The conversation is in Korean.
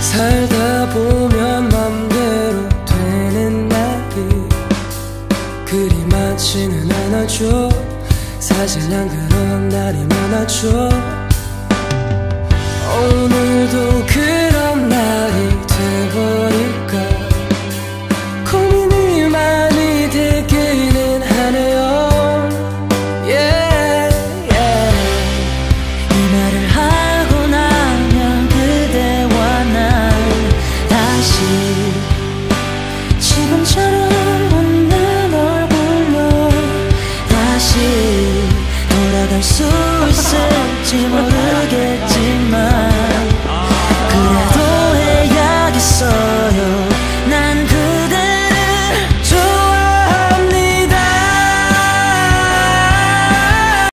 살다 보면 맘대로 되는 날이 그리 많지는 않아줘. 사실 난 그런 날이 많아져. 오늘도 그런 날이 돼버릴까 고민이 많이 되기는 하네요. 이 말을 하고 나면 그대와 난 다시 지금처럼 웃는 얼굴로 다시 돌아갈 수 있을지 몰라.